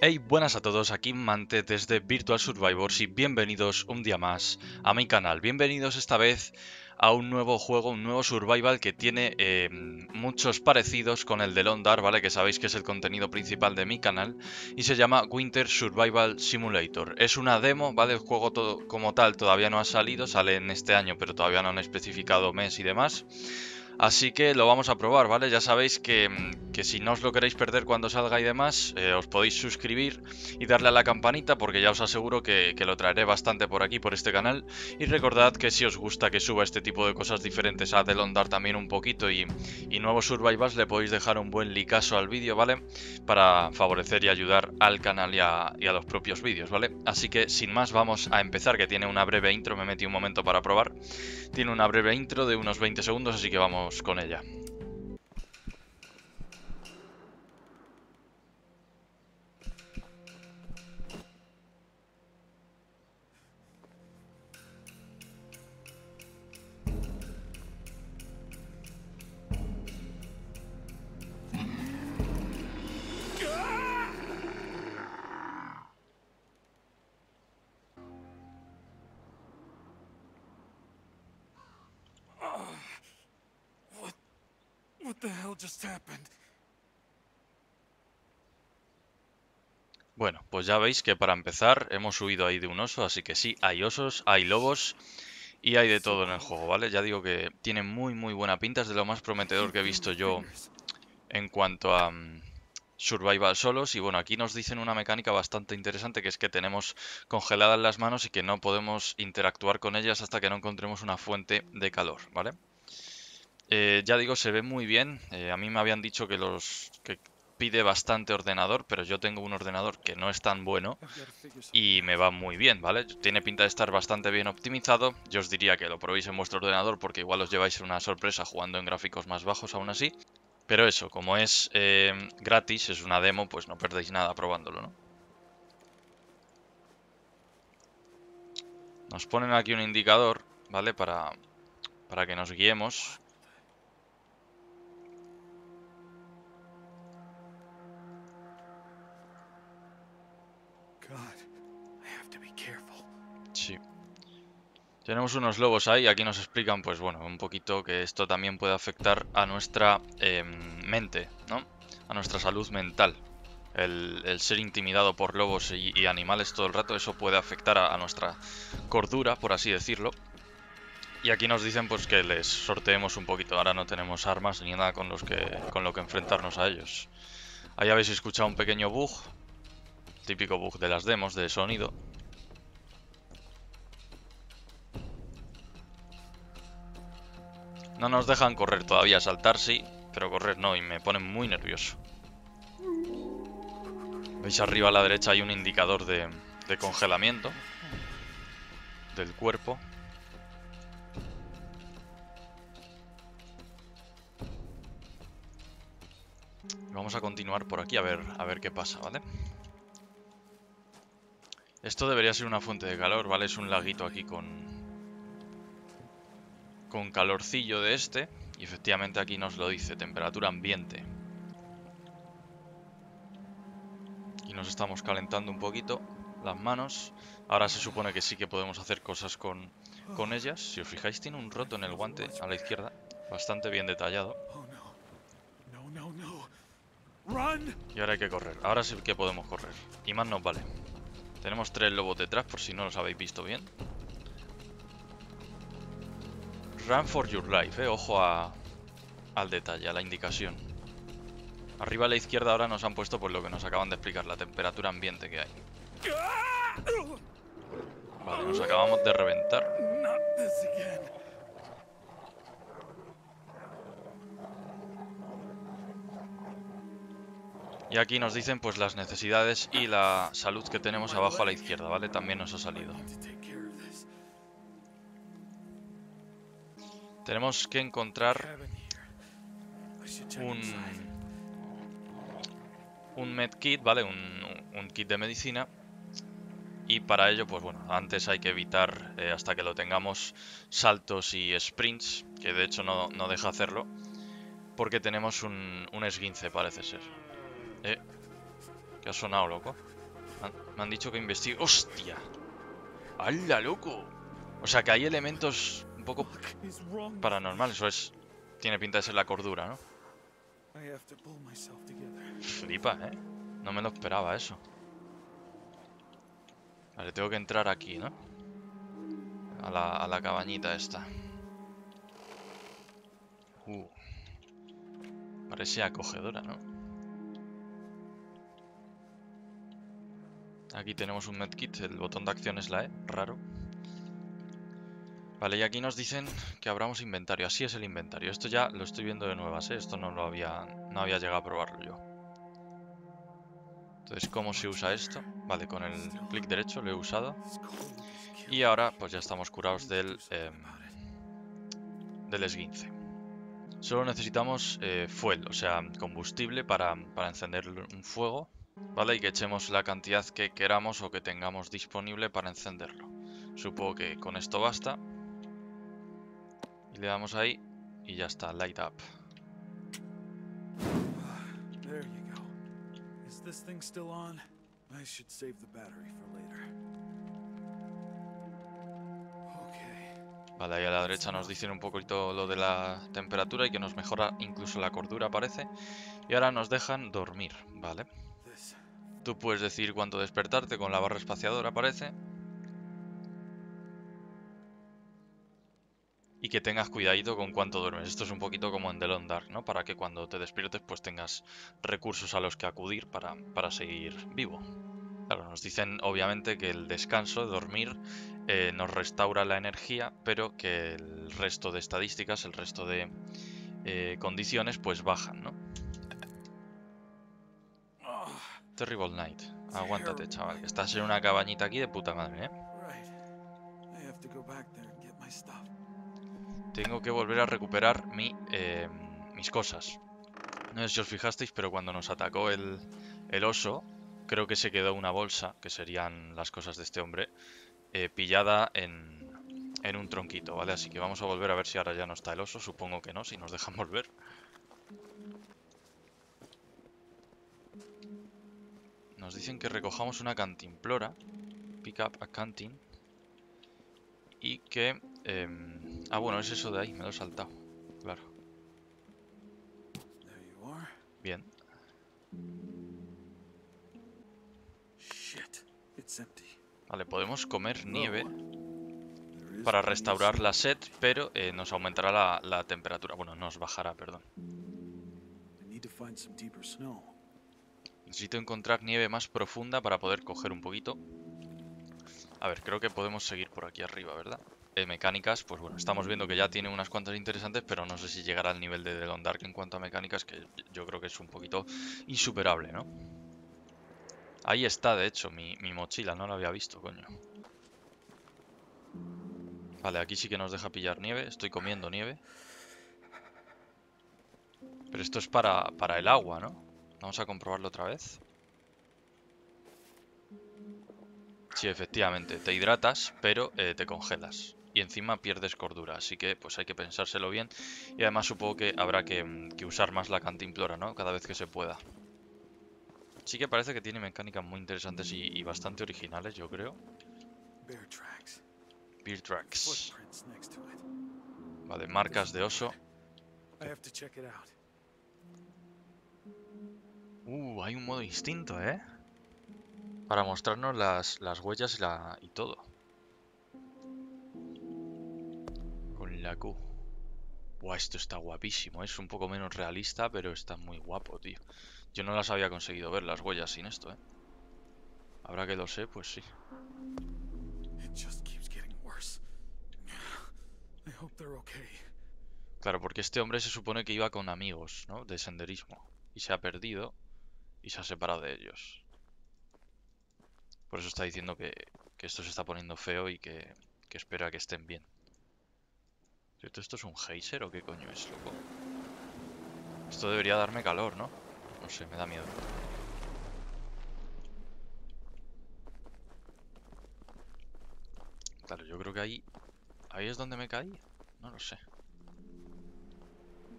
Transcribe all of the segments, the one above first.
Hey, buenas a todos, aquí Mante desde Virtual Survivors y bienvenidos un día más a mi canal. Bienvenidos esta vez a un nuevo juego, un nuevo survival que tiene muchos parecidos con el de Londar, ¿vale? Que sabéis que es el contenido principal de mi canal y se llama Winter Survival Simulator. Es una demo, ¿vale? El juego como tal todavía no ha salido, sale en este año pero todavía no han especificado mes y demás. Así que lo vamos a probar, ¿vale? Ya sabéis que si no os lo queréis perder cuando salga y demás, os podéis suscribir y darle a la campanita porque ya os aseguro que lo traeré bastante por aquí, por este canal. Y recordad que si os gusta que suba este tipo de cosas diferentes a The Londar también un poquito y nuevos survivals, le podéis dejar un buen likeazo al vídeo, ¿vale? Para favorecer y ayudar al canal y a los propios vídeos, ¿vale? Así que sin más vamos a empezar, que tiene una breve intro, me metí un momento para probar. Tiene una breve intro de unos 20 segundos, así que vamos con ella. What the hell just happened? Bueno, pues ya veis que para empezar hemos huido ahí de un oso, así que sí, hay osos, hay lobos y hay de So todo en el cold. juego, ¿vale? Ya digo que tiene muy buena pinta, es de lo más I prometedor can't que he feel visto my yo fingers. en cuanto a survival solos. Y bueno, aquí nos dicen una mecánica bastante interesante, que es que tenemos congeladas las manos y que no podemos interactuar con ellas hasta que no encontremos una fuente de calor, ¿vale? Ya digo, se ve muy bien. A mí me habían dicho que pide bastante ordenador, pero yo tengo un ordenador que no es tan bueno I've got to figure something y me out. va muy bien, ¿vale? Tiene pinta de estar bastante bien optimizado. Yo os diría que lo probéis en vuestro ordenador porque igual os lleváis una sorpresa jugando en gráficos más bajos aún así. Pero eso, como es gratis, es una demo, pues no perdéis nada probándolo, ¿no? Nos ponen aquí un indicador, ¿vale? Para que nos guiemos. God, I have to be careful. Sí. Tenemos unos lobos ahí, aquí nos explican, pues bueno, un poquito que esto también puede afectar a nuestra mente, ¿no? A nuestra salud mental. El ser intimidado por lobos y animales todo el rato, eso puede afectar a nuestra cordura, por así decirlo. Y aquí nos dicen pues que les sorteemos un poquito. Ahora no tenemos armas ni nada con lo que enfrentarnos a ellos. Ahí habéis escuchado un pequeño bug, típico bug de las demos de sonido. No nos dejan correr todavía, saltar sí, pero correr no, y me ponen muy nervioso. Veis arriba a la derecha hay un indicador de congelamiento del cuerpo. Vamos a continuar por aquí a ver qué pasa, ¿vale? Esto debería ser una fuente de calor, ¿vale? Es un laguito aquí con calorcillo de este. Y efectivamente aquí nos lo dice, temperatura ambiente. Y nos estamos calentando un poquito las manos. Ahora se supone que sí que podemos hacer cosas con ellas. Si os fijáis, tiene un I roto en el feel guante a la frostbite. izquierda. Bastante bien detallado. Oh no. No, no, no. Run! Y ahora hay que correr. Ahora sí que podemos correr. Y más nos vale. Tenemos 3 lobos detrás por si no los habéis visto bien. Run for your life, ojo al detalle, a la indicación. Arriba a la izquierda ahora nos han puesto pues lo que nos acaban de explicar, la temperatura ambiente que hay. Vale, nos acabamos de reventar. Not this again. Y aquí nos dicen pues las necesidades y la salud que tenemos My abajo a la leg. izquierda, ¿vale? También nos ha I salido. need to take care of this. Tenemos que encontrar Cabin here. I should check un, inside. un medkit, ¿vale? Un kit de medicina. Y para ello, pues bueno, antes hay que evitar, hasta que lo tengamos, saltos y sprints, que de hecho no deja hacerlo, porque tenemos un esguince, parece ser. ¿Qué ha sonado, loco? Me han dicho que investigue... ¡Hostia! ¡Hala, loco! O sea, que hay elementos un poco What is wrong? paranormales. Eso es... Tiene pinta de ser la cordura, ¿no? I have to pull myself together. Flipa, ¿eh? No me lo esperaba eso. Vale, tengo que entrar aquí, ¿no? A la cabañita esta. Parece acogedora, ¿no? Aquí tenemos un medkit, el botón de acción es la E, raro. Vale, y aquí nos dicen que abramos inventario. Así es el inventario. Esto ya lo estoy viendo de nuevas, ¿eh? Esto no había llegado a probarlo yo. Entonces, ¿cómo se usa esto? Vale, con el clic derecho lo he usado. Y ahora, pues ya estamos curados del esguince. Solo necesitamos fuel, o sea, combustible para encender un fuego, ¿vale? Y que echemos la cantidad que queramos o que tengamos disponible para encenderlo. Supongo que con esto basta. Y le damos ahí y ya está, light up. There you go. Is this thing still on? I should save the battery for later. Okay. Vale, ahí a la derecha nos dicen un poquito lo de la temperatura y que nos mejora incluso la cordura, parece. Y ahora nos dejan dormir, ¿vale? This. Tú puedes decidir cuándo despertarte con la barra espaciadora, parece. Y que tengas cuidadito con cuánto duermes. Esto es un poquito como en The Long Dark, ¿no? Para que cuando te despiertes pues tengas recursos a los que acudir para seguir vivo. Claro, nos dicen obviamente que el descanso, dormir, nos restaura la energía, pero que el resto de estadísticas, el resto de condiciones pues bajan, ¿no? Oh, Terrible Night. Aguántate, chaval, que estás en una cabañita aquí de puta madre, ¿eh? right. I have to go back there and get my stuff. Tengo que volver a recuperar mis cosas. No sé si os fijasteis, pero cuando nos atacó el oso, creo que se quedó una bolsa, que serían las cosas de este hombre, pillada en un tronquito, ¿vale? Así que vamos a volver a ver si ahora ya no está el oso. Supongo que no, si nos dejan volver. Nos dicen que recojamos una cantimplora. Pick up a canteen. Y que... ah, bueno, es eso de ahí, me lo he saltado. Claro. There you are. Bien. Shit. It's empty. Vale, podemos comer nieve There is para plenty of restaurar la snow. sed, pero nos aumentará la temperatura. Bueno, nos bajará, perdón. I need to find some deeper snow. Necesito encontrar nieve más profunda para poder coger un poquito. A ver, creo que podemos seguir por aquí arriba, ¿verdad? Mecánicas, pues bueno, estamos viendo que ya tiene unas cuantas interesantes, pero no sé si llegará al nivel de The Long Dark en cuanto a mecánicas, que yo creo que es un poquito insuperable, ¿no? Ahí está, de hecho, mi mochila, no la había visto, coño. Vale, aquí sí que nos deja pillar nieve, estoy comiendo nieve. Pero esto es para el agua, ¿no? Vamos a comprobarlo otra vez. Sí, efectivamente, te hidratas, pero te congelas. Y encima pierdes cordura, así que pues hay que pensárselo bien. Y además supongo que habrá que usar más la cantimplora, ¿no? Cada vez que se pueda. Sí que parece que tiene mecánicas muy interesantes y bastante originales, yo creo. Bear tracks. Bear tracks. Footprints next to it. Vale, marcas de oso. I have to check it out. Hay un modo instinto, ¿eh? Para mostrarnos las huellas y todo. Con la Q. Buah, esto está guapísimo. Es un poco menos realista, pero está muy guapo, tío. Yo no las había conseguido ver, las huellas, sin esto, ¿eh? Ahora que lo sé, pues sí. It just keeps getting worse. I hope they're okay. Claro, porque este hombre se supone que iba con amigos, ¿no? De senderismo. Y se ha perdido y se ha separado de ellos. Por eso está diciendo que esto se está poniendo feo y que espera que estén bien. ¿Cierto? ¿Esto es un geyser o qué coño es, loco? Esto debería darme calor, ¿no? No sé, me da miedo. Claro, yo creo que ahí es donde me caí. No lo sé.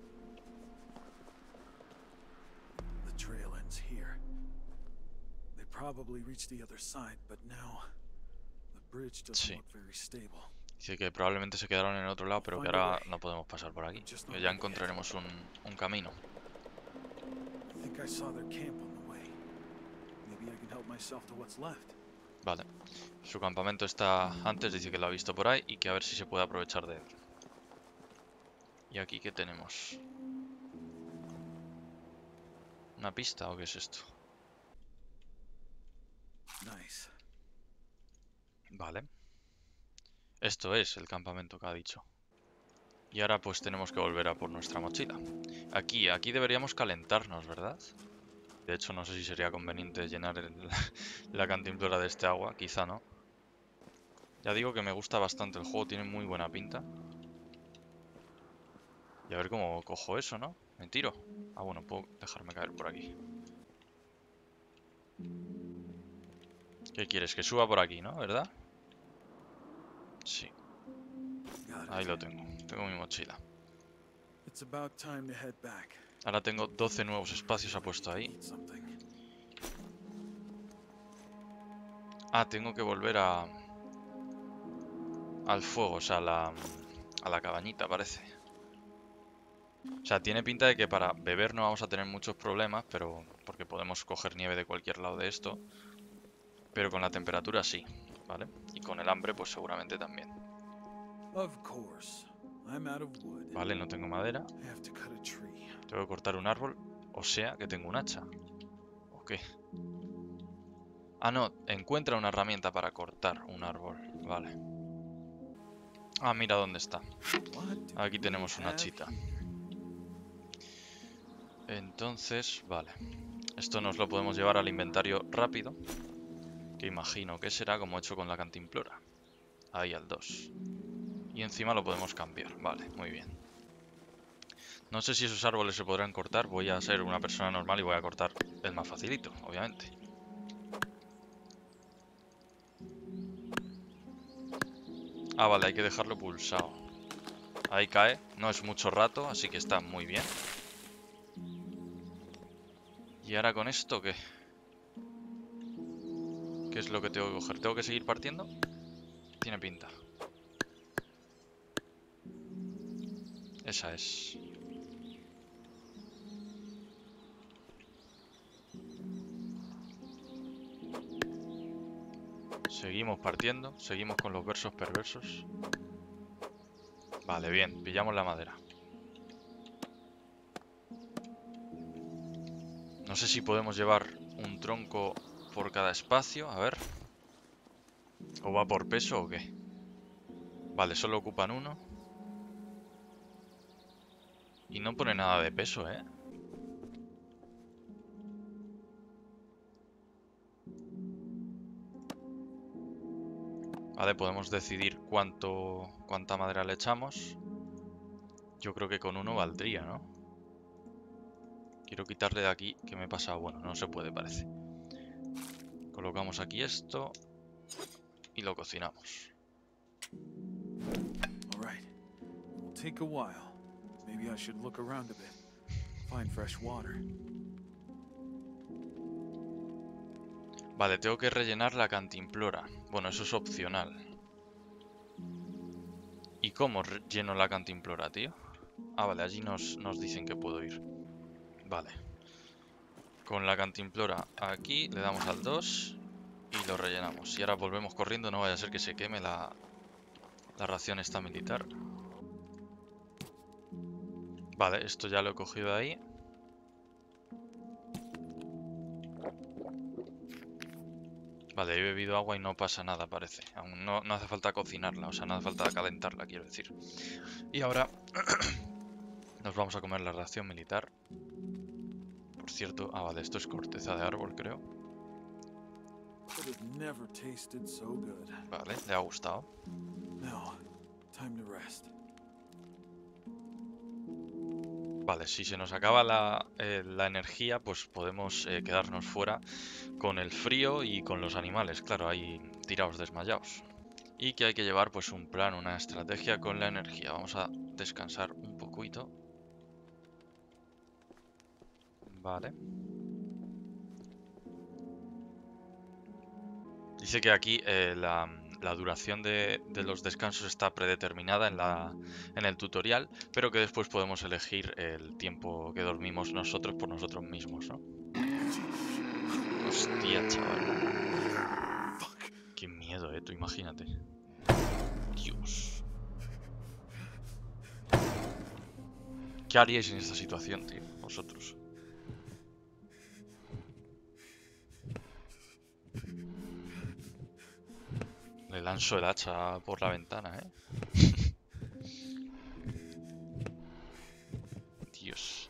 The trail ends here. They probably reach the other side, but now the bridge doesn't Sí. look very stable. Dice que probablemente se quedaron en el otro lado, pero que ahora no podemos pasar por aquí. Que ya encontraremos un camino. I think I saw their camp on the way. Maybe I can help myself to what's left. Vale. Su campamento está antes, dice que lo ha visto por ahí y que a ver si se puede aprovechar de él. ¿Y aquí qué tenemos? ¿Una pista o qué es esto? Nice. Vale. Esto es el campamento que ha dicho. Y ahora pues tenemos que volver a por nuestra mochila. Aquí deberíamos calentarnos, ¿verdad? De hecho, no sé si sería conveniente llenar la cantimplora de este agua. Quizá no. Ya digo que me gusta bastante el juego, tiene muy buena pinta. Y a ver cómo cojo eso, ¿no? ¿Me tiro? Ah, bueno, puedo dejarme caer por aquí. ¿Qué quieres? Que suba por aquí, ¿no? ¿Verdad? Sí. Ahí lo tengo. Tengo mi mochila. It's about time to head back. Ahora tengo 12 nuevos espacios, ha puesto ahí. Eat something. Ah, tengo que volver al fuego, o sea, a la cabañita, parece. O sea, tiene pinta de que para beber no vamos a tener muchos problemas, pero porque podemos coger nieve de cualquier lado de esto. Pero con la temperatura sí, ¿vale? Y con el hambre, pues seguramente también. Of course. I'm out of wood. Vale, no tengo madera. I have to cut a tree. Tengo que cortar un árbol, o sea que tengo un hacha. ¿O qué? Ah, no, encuentra una herramienta para cortar un árbol. Vale. Ah, mira dónde está. What do Aquí we tenemos una have hachita. here? Entonces, vale. Esto nos lo podemos llevar al inventario rápido. Que imagino que será como he hecho con la cantimplora. Ahí al 2. Y encima lo podemos cambiar. Vale, muy bien. No sé si esos árboles se podrán cortar. Voy a ser una persona normal y voy a cortar el más facilito, obviamente. Ah, vale, hay que dejarlo pulsado. Ahí cae. No es mucho rato, así que está muy bien. ¿Y ahora con esto qué? ¿Qué es lo que tengo que coger? ¿Tengo que seguir partiendo? Tiene pinta. Esa es. Seguimos partiendo. Seguimos con los versos perversos. Vale, bien. Pillamos la madera. No sé si podemos llevar un tronco por cada espacio. A ver. ¿O va por peso o qué? Vale, solo ocupan uno. Y no pone nada de peso, ¿eh? Vale, podemos decidir cuánta madera le echamos. Yo creo que con uno valdría, ¿no? Quiero quitarle de aquí que me pasa. Bueno, no se puede, parece. Colocamos aquí esto y lo cocinamos. All right. It will take a while. Maybe I should look around a bit. Find fresh water. Vale, tengo que rellenar la cantimplora. Bueno, eso es opcional. ¿Y cómo lleno la cantimplora, tío? Ah, vale, allí nos dicen que puedo ir. Vale. Con la cantimplora aquí le damos al 2 y lo rellenamos. Y ahora volvemos corriendo, no vaya a ser que se queme la ración esta militar. Vale, esto ya lo he cogido de ahí. Vale, he bebido agua y no pasa nada, parece. Aún no hace falta cocinarla, o sea, no hace falta calentarla, quiero decir. Y ahora nos vamos a comer la ración militar. Por cierto, ah, vale, esto es corteza de árbol, creo. But it never tasted so good. Vale, le ha gustado. Now, time to rest. Vale, si se nos acaba la energía, pues podemos quedarnos fuera con el frío y con los animales, claro, ahí tirados desmayados. Y que hay que llevar pues un plan, una estrategia con la energía. Vamos a descansar un poquito. Vale. Dice que aquí la duración de los descansos está predeterminada en el tutorial, pero que después podemos elegir el tiempo que dormimos nosotros por nosotros mismos, ¿no? Hostia, chaval. Qué miedo, tú imagínate. Dios. ¿Qué haríais en esta situación, tío? Vosotros. Le lanzo el hacha por la ventana, ¿eh? Dios.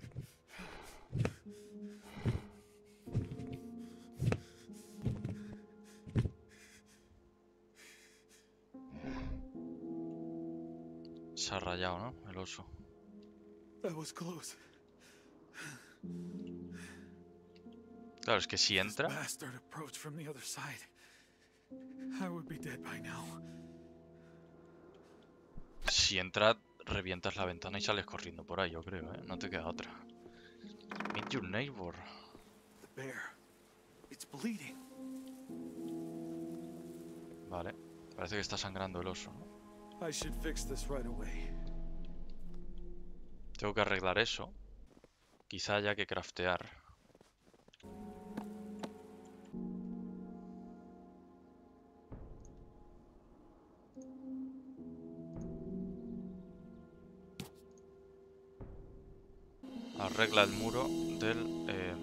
Se ha rayado, ¿no? El oso. That was close. Claro, es que si This entra... bastard approached from the other side. I would be dead by now. Si entra, revientas la ventana y sales corriendo por ahí, yo creo, ¿eh? No te queda otra. Meet your neighbor. The bear. It's bleeding. Vale. Parece que está sangrando el oso, ¿no? I should fix this right away. Tengo que arreglar eso. Quizá haya que craftear. Arregla el muro del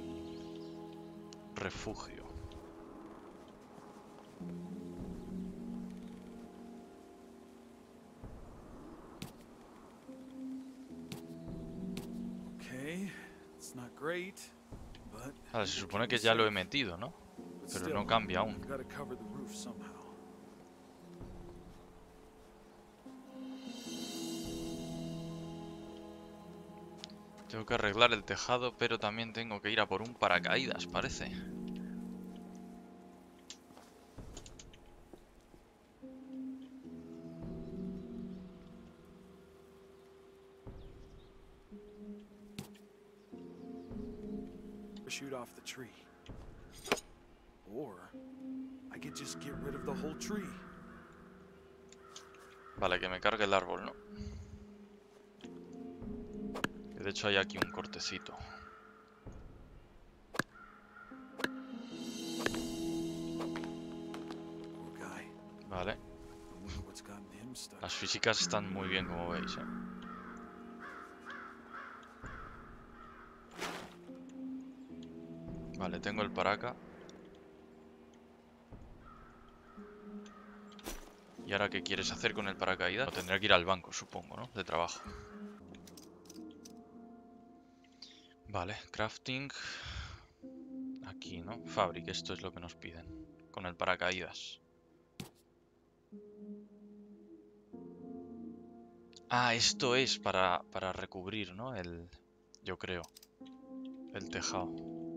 refugio. Okay, it's not great, but Vale, se supone que ya lo he metido, ¿no? Pero no cambia aún. gotta cover the roof somehow. Tengo que arreglar el tejado, pero también tengo que ir a por un paracaídas, parece. Shoot off the tree. Or I could just get rid of the whole tree. Vale, que me cargue el árbol, ¿no? De hecho hay aquí un cortecito. Poor guy. Vale. I wonder what's gotten him stuck. Las físicas están muy bien, como veis, ¿eh? Vale, tengo el paraca. ¿Y ahora qué quieres hacer con el paracaídas? Tendré que ir al banco, supongo, ¿no? De trabajo. Vale, crafting. Aquí, ¿no? Fabric, esto es lo que nos piden. Con el paracaídas. Ah, esto es para recubrir, ¿no? Yo creo. El tejado.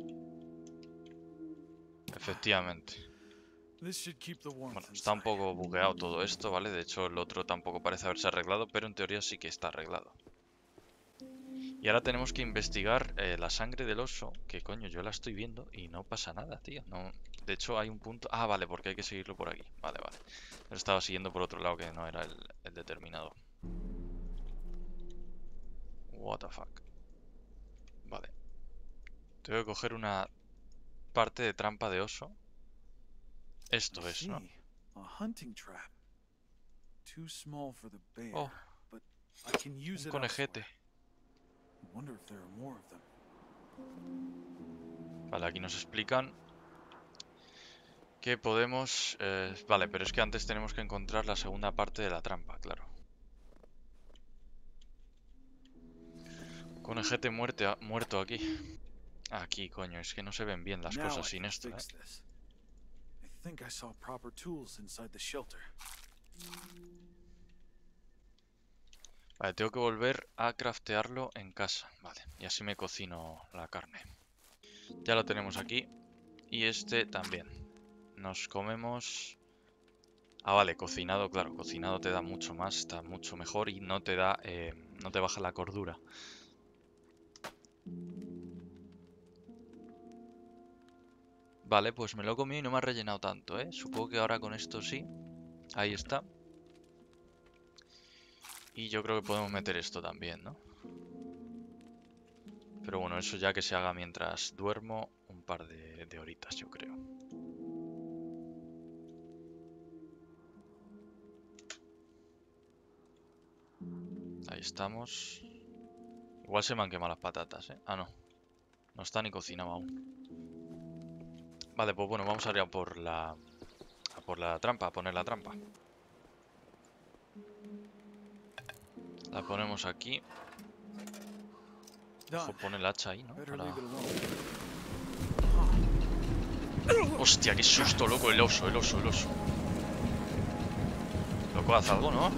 Efectivamente. This should keep the warmth Bueno, está un inside. poco bugueado todo esto, ¿vale? De hecho, el otro tampoco parece haberse arreglado, pero en teoría sí que está arreglado. Y ahora tenemos que investigar la sangre del oso, que coño, yo la estoy viendo y no pasa nada, tío. No, de hecho, hay un punto... Ah, vale, porque hay que seguirlo por aquí. Vale, vale. Lo estaba siguiendo por otro lado que no era el determinado. What the fuck. Vale. Tengo que coger una parte de trampa de oso. Esto I es, ¿no? see. A hunting trap. Too small for the bear, Oh, but I can use un it conejete. elsewhere. I wonder if there are more of them. Vale, aquí nos explican que podemos... vale, pero es que antes tenemos que encontrar la segunda parte de la trampa, claro. Conejete muerto aquí. Aquí, coño, es que no se ven bien las Now cosas I sin can esto, ¿eh? fix this. I think I saw proper tools inside the shelter. Vale, tengo que volver a craftearlo en casa. Vale, y así me cocino la carne. Ya lo tenemos aquí. Y este también. Nos comemos... Ah, vale, cocinado, claro, cocinado te da mucho más, está mucho mejor y no te da, no te baja la cordura. Vale, pues me lo he comido y no me ha rellenado tanto, ¿eh? Supongo que ahora con esto sí. Ahí está. Y yo creo que podemos meter esto también, ¿no? Pero bueno, eso ya que se haga mientras duermo un par de horitas, yo creo. Ahí estamos. Igual se me han quemado las patatas, ¿eh? Ah, no. No está ni cocinado aún. Vale, pues bueno, vamos a ir a por la trampa, a poner la trampa. La ponemos aquí. Ojo, pone el hacha ahí, ¿no? Para... Hostia, qué susto, loco, el oso. Loco, haz algo, ¿no?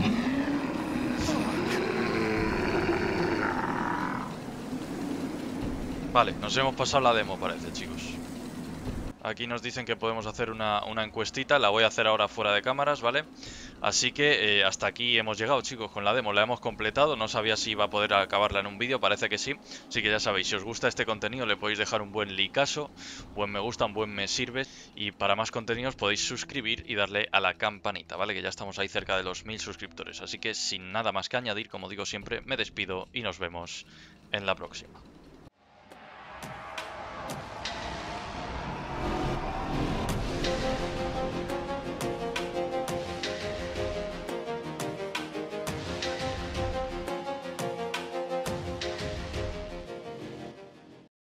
Vale, nos hemos pasado la demo, parece, chicos. Aquí nos dicen que podemos hacer una encuestita. La voy a hacer ahora fuera de cámaras, ¿vale? Así que hasta aquí hemos llegado, chicos, con la demo. La hemos completado. No sabía si iba a poder acabarla en un vídeo. Parece que sí. Así que ya sabéis, si os gusta este contenido le podéis dejar un buen likeazo, buen me gusta, un buen me sirve. Y para más contenidos podéis suscribir y darle a la campanita, ¿vale? Que ya estamos ahí cerca de los 1000 suscriptores. Así que sin nada más que añadir, como digo siempre, me despido y nos vemos en la próxima.